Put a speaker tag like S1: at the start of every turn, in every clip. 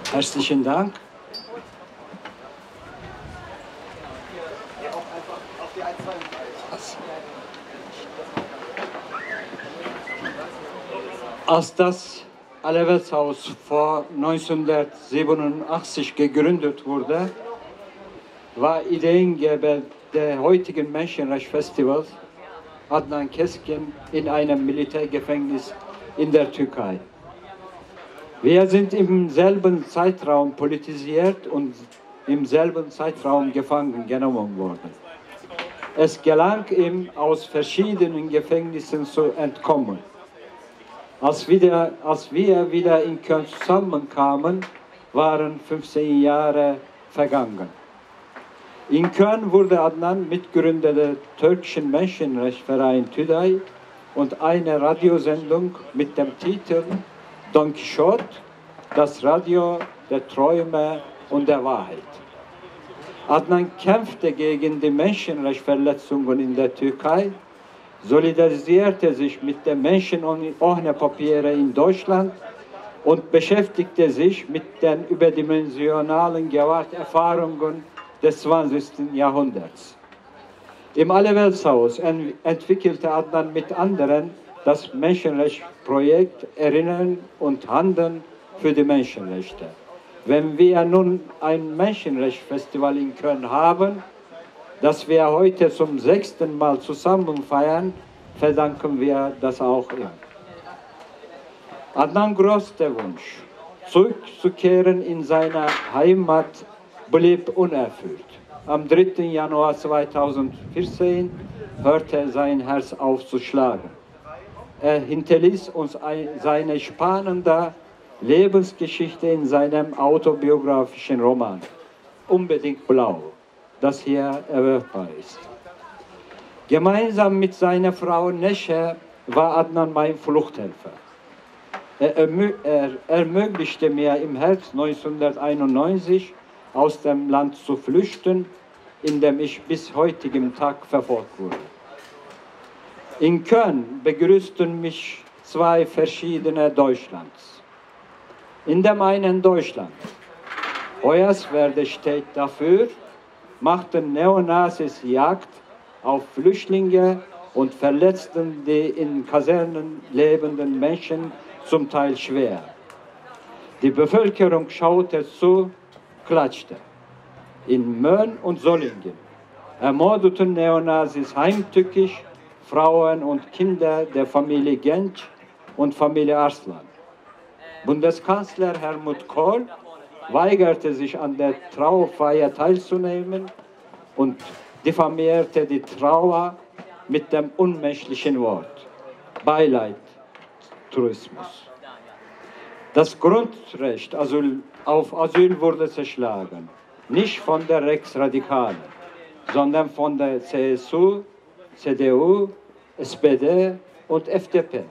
S1: Herzlichen Dank. Als das Allerweltshaus vor 1987 gegründet wurde, war Ideengeber der heutigen Menschenrechtsfestivals Adnan Keskin in einem Militärgefängnis in der Türkei. Wir sind im selben Zeitraum politisiert und im selben Zeitraum gefangen genommen worden. Es gelang ihm, aus verschiedenen Gefängnissen zu entkommen. Als wir wieder in Köln zusammenkamen, waren 15 Jahre vergangen. In Köln wurde Adnan Mitgründer der türkischen Menschenrechtsverein TÜDAY und eine Radiosendung mit dem Titel Don Quixote, das Radio der Träume und der Wahrheit. Adnan kämpfte gegen die Menschenrechtsverletzungen in der Türkei, solidarisierte sich mit den Menschen ohne Papiere in Deutschland und beschäftigte sich mit den überdimensionalen Gewalterfahrungen des 20. Jahrhunderts. Im Allerweltshaus entwickelte Adnan mit anderen das Menschenrechtsprojekt Erinnern und Handeln für die Menschenrechte. Wenn wir nun ein Menschenrechtsfestival in Köln haben, das wir heute zum 6. Mal zusammen feiern, verdanken wir das auch ihm. Adnan größter Wunsch, zurückzukehren in seine Heimat, blieb unerfüllt. Am 3. Januar 2014 hörte sein Herz auf zu schlagen. Er hinterließ uns seine spannende Lebensgeschichte in seinem autobiografischen Roman Unbedingt Blau, das hier erwerbbar ist. Gemeinsam mit seiner Frau Nesche war Adnan mein Fluchthelfer. Er ermöglichte mir im Herbst 1991 aus dem Land zu flüchten, in dem ich bis heutigem Tag verfolgt wurde. In Köln begrüßten mich zwei verschiedene Deutschlands. In dem einen Deutschland, Hoyerswerda steht dafür, machten Neonazis Jagd auf Flüchtlinge und verletzten die in Kasernen lebenden Menschen zum Teil schwer. Die Bevölkerung schaute zu, klatschte. In Mölln und Solingen ermordeten Neonazis heimtückisch Frauen und Kinder der Familie Genç und Familie Arslan. Bundeskanzler Helmut Kohl weigerte sich an der Trauerfeier teilzunehmen und diffamierte die Trauer mit dem unmenschlichen Wort Beileid-Tourismus. Das Grundrecht auf Asyl wurde zerschlagen, nicht von der Rechtsradikalen, sondern von der CSU, CDU, SPD und FDP.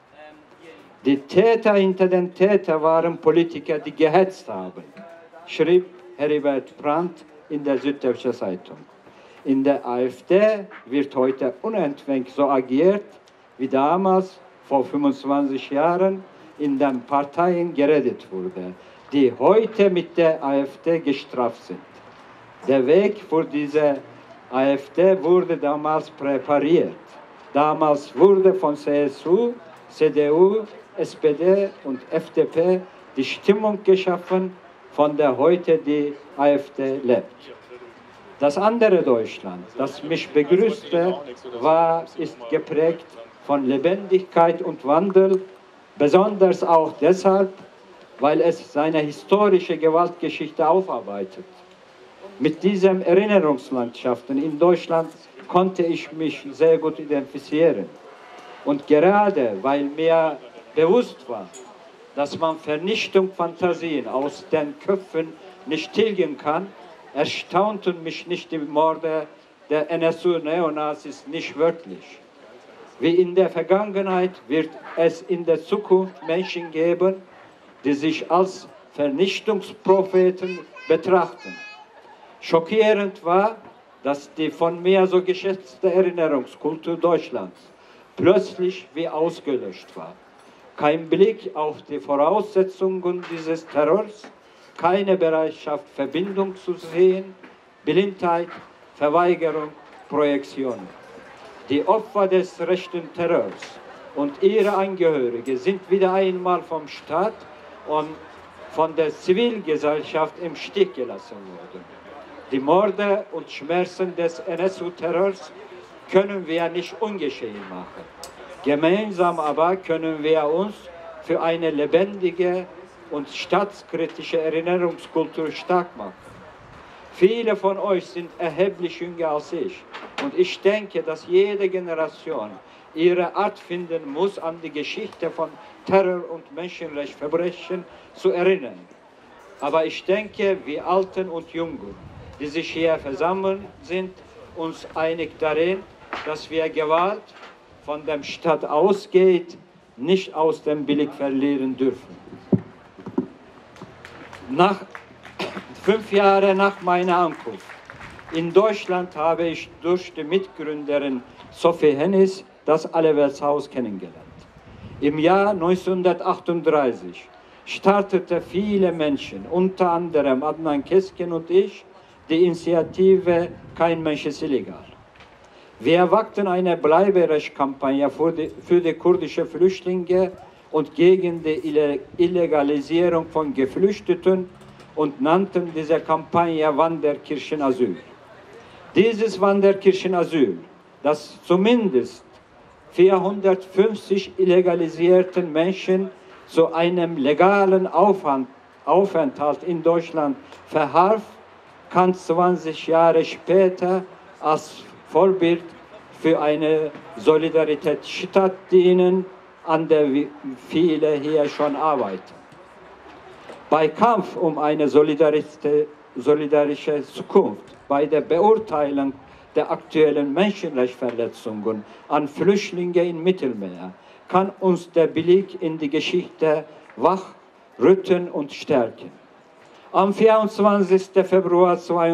S1: Die Täter hinter den Tätern waren Politiker, die gehetzt haben, schrieb Heribert Brandt in der Süddeutsche Zeitung. In der AfD wird heute unentwegt so agiert, wie damals vor 25 Jahren in den Parteien geredet wurde, die heute mit der AfD gestraft sind. Der Weg für diese AfD wurde damals präpariert. Damals wurde von CSU, CDU, SPD und FDP die Stimmung geschaffen, von der heute die AfD lebt. Das andere Deutschland, das mich begrüßte, ist geprägt von Lebendigkeit und Wandel, besonders auch deshalb, weil es seine historische Gewaltgeschichte aufarbeitet. Mit diesen Erinnerungslandschaften in Deutschland konnte ich mich sehr gut identifizieren. Und gerade weil mir bewusst war, dass man Vernichtungsfantasien aus den Köpfen nicht tilgen kann, erstaunten mich nicht die Morde der NSU-Neonazis nicht wörtlich. Wie in der Vergangenheit wird es in der Zukunft Menschen geben, die sich als Vernichtungspropheten betrachten. Schockierend war, dass die von mir so geschätzte Erinnerungskultur Deutschlands plötzlich wie ausgelöscht war. Kein Blick auf die Voraussetzungen dieses Terrors, keine Bereitschaft, Verbindung zu sehen, Blindheit, Verweigerung, Projektion. Die Opfer des rechten Terrors und ihre Angehörige sind wieder einmal vom Staat und von der Zivilgesellschaft im Stich gelassen worden. Die Morde und Schmerzen des NSU-Terrors können wir nicht ungeschehen machen. Gemeinsam aber können wir uns für eine lebendige und staatskritische Erinnerungskultur stark machen. Viele von euch sind erheblich jünger als ich und ich denke, dass jede Generation ihre Art finden muss, an die Geschichte von Terror und Menschenrechtsverbrechen zu erinnern. Aber ich denke, wir Alten und Jungen, die sich hier versammeln, sind uns einig darin, dass wir Gewalt von dem Staat ausgeht, nicht aus dem Blick verlieren dürfen. 5 Jahre nach meiner Ankunft in Deutschland habe ich durch die Mitgründerin Sophie Hennis das Allerweltshaus kennengelernt. Im Jahr 1938 starteten viele Menschen, unter anderem Adnan Keskin und ich, die Initiative Kein Mensch ist illegal. Wir wagten eine Bleiberechtkampagne für die kurdischen Flüchtlinge und gegen die Illegalisierung von Geflüchteten und nannten diese Kampagne Wanderkirchenasyl. Dieses Wanderkirchenasyl, das zumindest 450 illegalisierten Menschen zu einem legalen Aufenthalt in Deutschland verhalf, kann 20 Jahre später als Vorbild für eine Solidaritätsstadt dienen, an der viele hier schon arbeiten. Bei Kampf um eine solidarische Zukunft, bei der Beurteilung der aktuellen Menschenrechtsverletzungen an Flüchtlinge im Mittelmeer, kann uns der Blick in die Geschichte wachrütteln und stärken. Am 24. Februar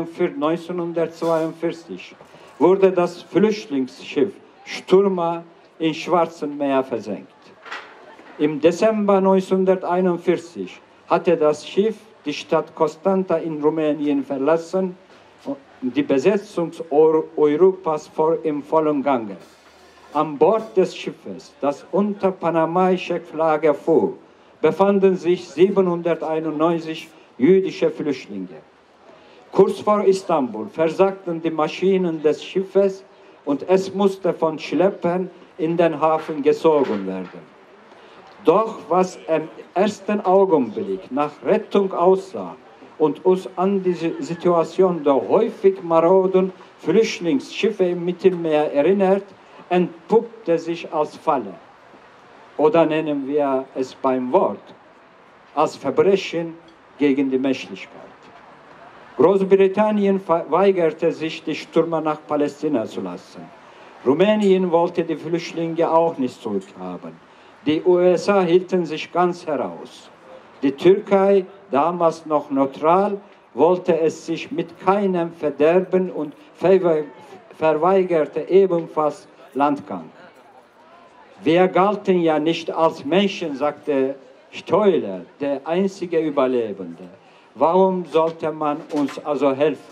S1: 1942 wurde das Flüchtlingsschiff Stürmer im Schwarzen Meer versenkt. Im Dezember 1941 hatte das Schiff die Stadt Constanta in Rumänien verlassen und die Besetzung Europas im vollen Gange. An Bord des Schiffes, das unter panamaischer Flagge fuhr, befanden sich 791 jüdische Flüchtlinge. Kurz vor Istanbul versagten die Maschinen des Schiffes und es musste von Schleppern in den Hafen gezogen werden. Doch was im ersten Augenblick nach Rettung aussah und uns an die Situation der häufig maroden Flüchtlingsschiffe im Mittelmeer erinnert, entpuppte sich als Falle. Oder nennen wir es beim Wort, als Verbrechen gegen die Menschlichkeit. Großbritannien weigerte sich, die Stürmer nach Palästina zu lassen. Rumänien wollte die Flüchtlinge auch nicht zurückhaben. Die USA hielten sich ganz heraus. Die Türkei, damals noch neutral, wollte es sich mit keinem verderben und verweigerte ebenfalls Landgang. Wir galten ja nicht als Menschen, sagte Steuler, der einzige Überlebende. Warum sollte man uns also helfen?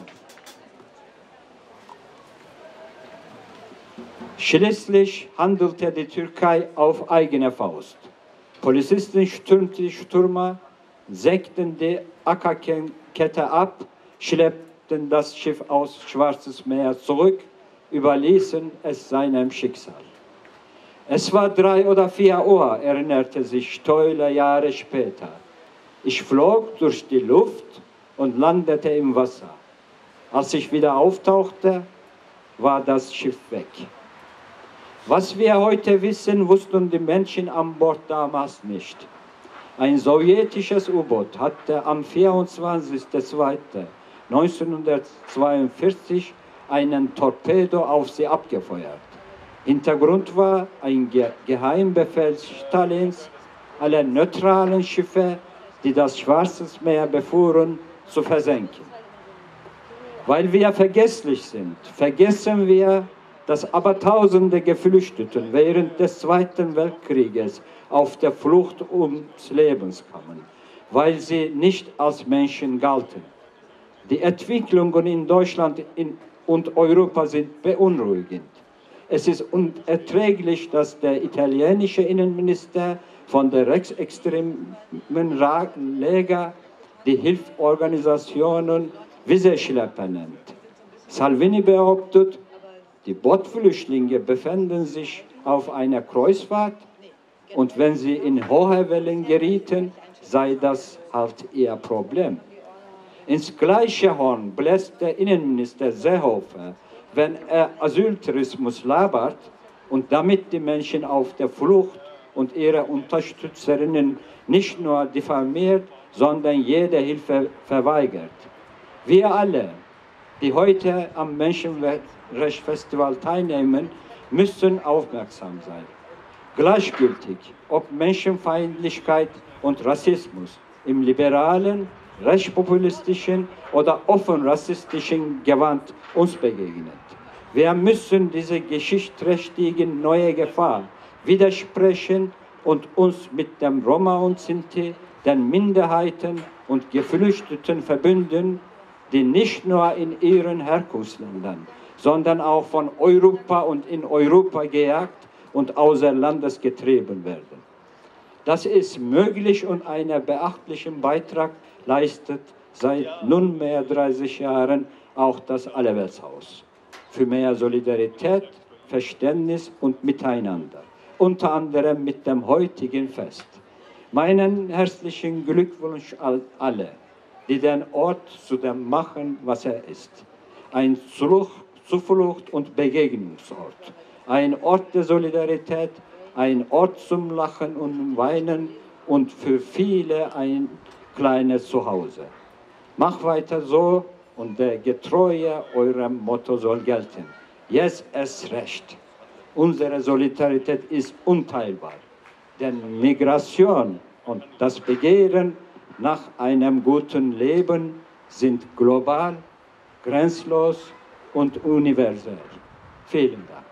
S1: Schließlich handelte die Türkei auf eigene Faust. Polizisten stürmten die Stürmer, sägten die Ackerkette ab, schleppten das Schiff aus Schwarzes Meer zurück, überließen es seinem Schicksal. Es war 3 oder 4 Uhr, erinnerte sich Steuler Jahre später. Ich flog durch die Luft und landete im Wasser. Als ich wieder auftauchte, war das Schiff weg. Was wir heute wissen, wussten die Menschen an Bord damals nicht. Ein sowjetisches U-Boot hatte am 24.02.1942 einen Torpedo auf sie abgefeuert. Hintergrund war ein Geheimbefehl Stalins, alle neutralen Schiffe, die das Schwarze Meer befuhren, zu versenken. Weil wir vergesslich sind, vergessen wir, dass Abertausende Geflüchteten während des Zweiten Weltkrieges auf der Flucht ums Leben kamen. weil sie nicht als Menschen galten. Die Entwicklungen in Deutschland und Europa sind beunruhigend. Es ist unerträglich, dass der italienische Innenminister von der rechtsextremen Lega die Hilfsorganisationen Wieseschlepper nennt. Salvini behauptet, die Bootflüchtlinge befinden sich auf einer Kreuzfahrt und wenn sie in hohe Wellen gerieten, sei das halt ihr Problem. Ins gleiche Horn bläst der Innenminister Seehofer, wenn er Asyltourismus labert und damit die Menschen auf der Flucht und ihre Unterstützerinnen nicht nur diffamiert, sondern jede Hilfe verweigert. Wir alle, die heute am Menschenrechtsfestival teilnehmen, müssen aufmerksam sein. Gleichgültig, ob Menschenfeindlichkeit und Rassismus im liberalen, rechtspopulistischen oder offen rassistischen Gewand uns begegnet. Wir müssen diese geschichtsträchtigen neue Gefahr widersprechen und uns mit dem Roma und Sinti, den Minderheiten und Geflüchteten verbünden, die nicht nur in ihren Herkunftsländern, sondern auch von Europa und in Europa gejagt und außer Landes getrieben werden. Das ist möglich und einen beachtlichen Beitrag leistet seit nunmehr 30 Jahren auch das Allerweltshaus für mehr Solidarität, Verständnis und Miteinander, unter anderem mit dem heutigen Fest. Meinen herzlichen Glückwunsch an alle, die den Ort zu dem machen, was er ist. Ein Zuflucht- und Begegnungsort, ein Ort der Solidarität, ein Ort zum Lachen und Weinen und für viele ein kleines Zuhause. Mach weiter so und der Getreue eurem Motto soll gelten. Jetzt erst recht. Unsere Solidarität ist unteilbar, denn Migration und das Begehren nach einem guten Leben sind global, grenzlos und universell. Vielen Dank.